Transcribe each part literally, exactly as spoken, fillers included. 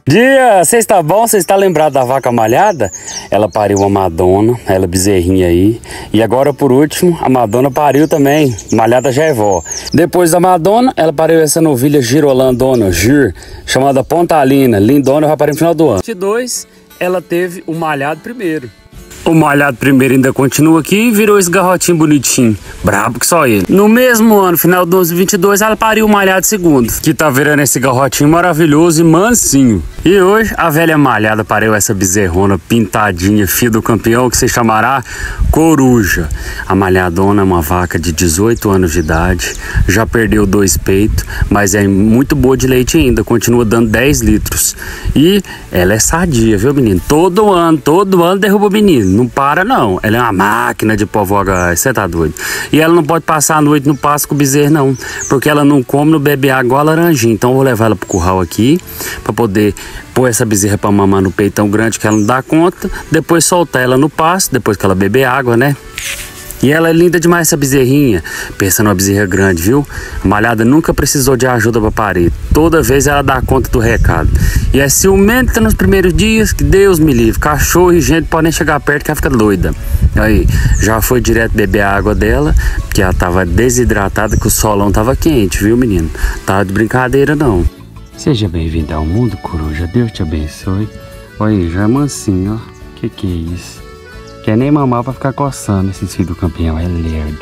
Dia, você está bom? Você está lembrado da vaca malhada? Ela pariu uma Madonna, ela bezerrinha aí. E agora, por último, a Madonna pariu também. Malhada já é vó. Depois da Madonna, ela pariu essa novilha girolandona, gir, chamada Pontalina. Lindona, vai parir no final do ano. vinte e dois, ela teve o malhado primeiro. O malhado primeiro ainda continua aqui e virou esse garrotinho bonitinho. Brabo que só ele. No mesmo ano, final do doze vinte e dois, ela pariu o malhado segundo, que tá virando esse garrotinho maravilhoso e mansinho. E hoje, a velha malhada pariu essa bezerrona pintadinha, filha do campeão, que se chamará Coruja. A malhadona é uma vaca de dezoito anos de idade, já perdeu dois peitos, mas é muito boa de leite ainda, continua dando dez litros. E ela é sadia, viu, menino? Todo ano, todo ano derruba o menino. Não para, não. Ela é uma máquina de povoar gás. Você tá doido? E ela não pode passar a noite no pasto com o bezerro, não. Porque ela não come, não bebe água igual a laranjinha. Então eu vou levar ela pro curral aqui, pra poder pôr essa bezerra pra mamar no peitão grande que ela não dá conta. Depois soltar ela no pasto, depois que ela beber água, né? E ela é linda demais, essa bezerrinha. Pensa numa bezerra grande, viu? A malhada nunca precisou de ajuda pra parir. Toda vez ela dá conta do recado. E é ciumenta nos primeiros dias, que Deus me livre. Cachorro e gente podem nem chegar perto que ela fica doida. Aí, já foi direto beber a água dela, porque ela tava desidratada, que o solão tava quente, viu, menino? Tava de brincadeira, não. Seja bem-vindo ao mundo, Coruja. Deus te abençoe. Olha aí, já é mansinho, ó. Que que é isso? Quer nem mamar pra ficar coçando esse filho do campeão, é lerdo.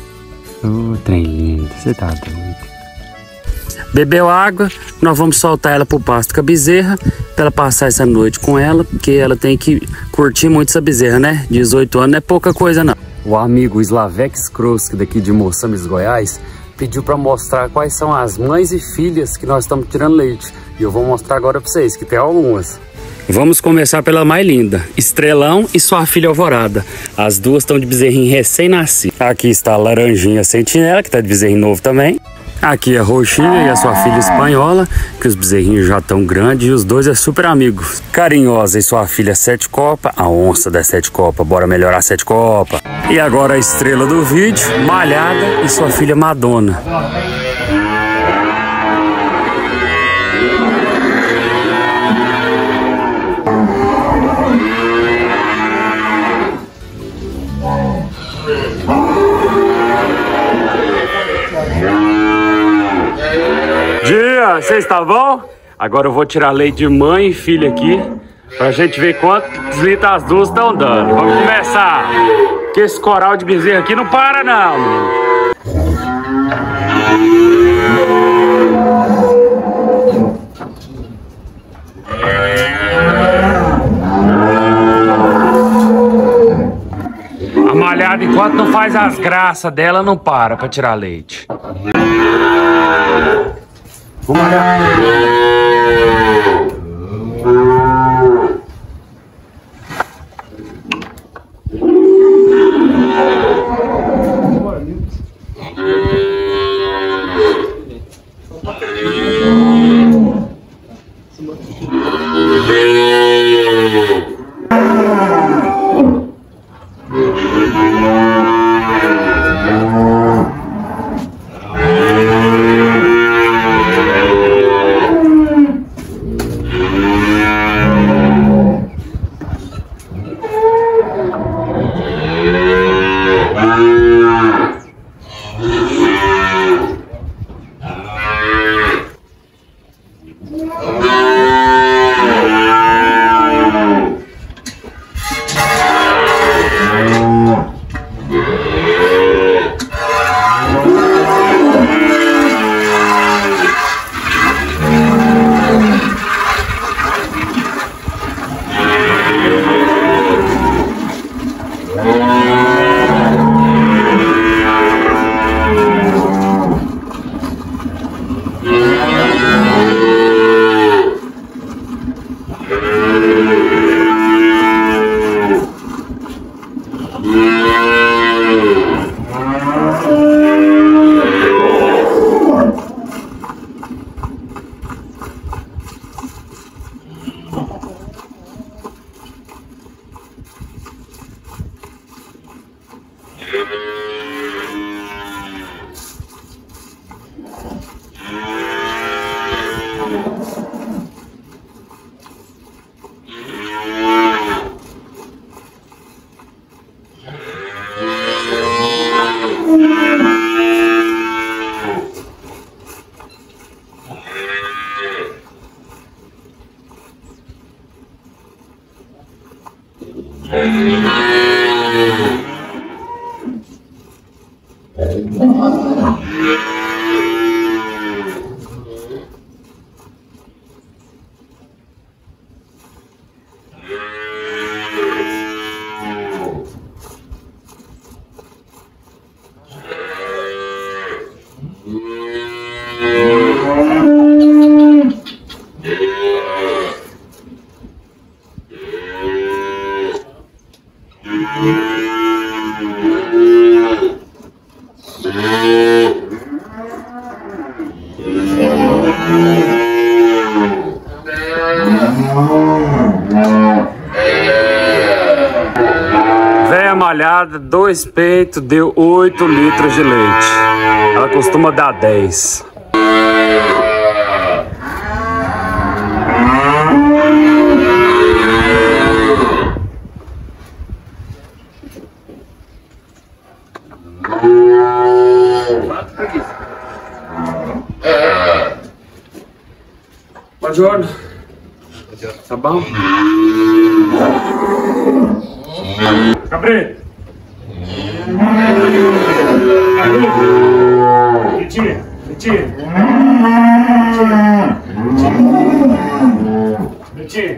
Ô, oh, trem lindo, você tá doido. Bebeu água, nós vamos soltar ela pro pasto com a bezerra, pra ela passar essa noite com ela, porque ela tem que curtir muito essa bezerra, né? dezoito anos não é pouca coisa, não. O amigo Slavex Kroski, daqui de Moçambique, Goiás, pediu pra mostrar quais são as mães e filhas que nós estamos tirando leite. E eu vou mostrar agora pra vocês, que tem algumas. Vamos começar pela mais linda, Estrelão e sua filha Alvorada. As duas estão de bezerrinho recém-nascido. Aqui está a Laranjinha Sentinela, que está de bezerrinho novo também. Aqui a Roxinha e a sua filha Espanhola, que os bezerrinhos já estão grandes e os dois é super amigos. Carinhosa e sua filha Sete Copa, a onça da Sete Copa, bora melhorar a Sete Copa. E agora a estrela do vídeo, Malhada e sua filha Madonna. Dia, você está bom? Agora eu vou tirar leite de mãe e filha aqui, pra gente ver quantos litros as duas estão dando. Vamos começar, que esse coral de bezerra aqui não para não. A malhada, enquanto não faz as graças dela, não para pra tirar leite. Vamos olhar. Véia malhada, dois peitos, deu oito litros de leite. Ela costuma dar dez. Buongiorno. Tá bom? Cabrito. Mentira, mentira. Mentira.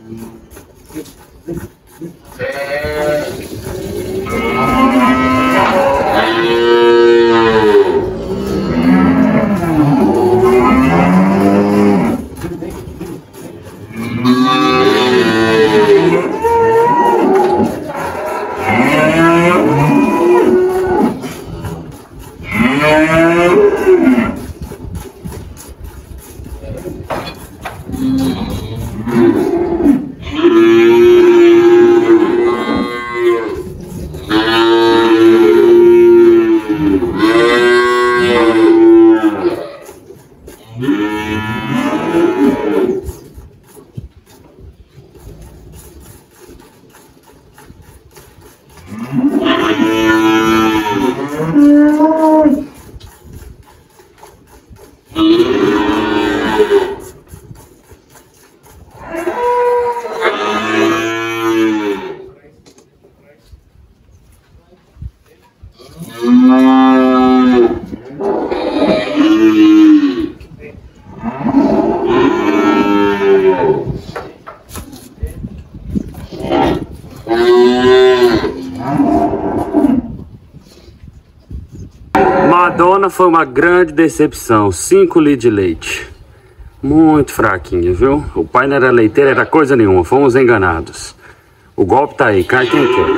Madonna foi uma grande decepção, cinco litros de leite, muito fraquinha, viu? O pai não era leiteiro, era coisa nenhuma, fomos enganados. O golpe tá aí, cai quem quer.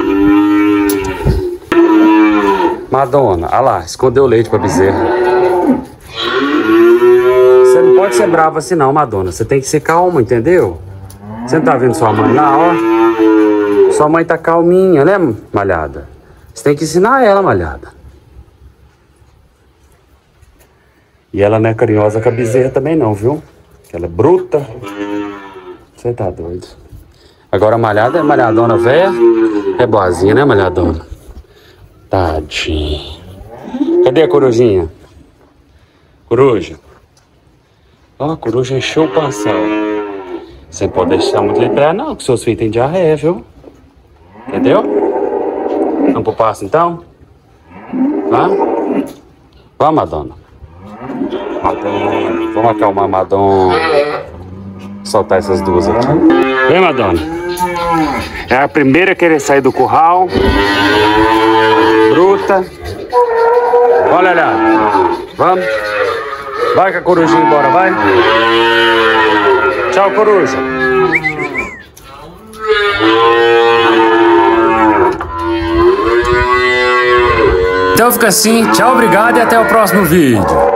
Madonna, olha lá, escondeu o leite pra bezerra. Você não pode ser brava assim não, Madonna, você tem que ser calma, entendeu? Você não tá vendo sua mãe lá, ó? Sua mãe tá calminha, né, malhada? Você tem que ensinar ela, malhada. E ela não é carinhosa com a bezerra também não, viu? Ela é bruta. Você tá doido. Agora a malhada é malhadona velha. É boazinha, né, malhadona? Tadinha. Cadê a corujinha? Coruja. Ó, a coruja encheu o panção. Você não pode deixar muito leite pra ela não, que seus filhos têm diarreia, viu? Entendeu? Vamos pro passo então? Tá? Vamos, Madonna. Madonna. Vamos acalmar a Madonna. Soltar essas duas aqui. Vem, Madonna. É a primeira a querer sair do curral. Bruta. Olha, olha. Vamos. Vai com a corujinha embora, vai. Tchau, coruja. Então fica assim. Tchau, obrigado e até o próximo vídeo.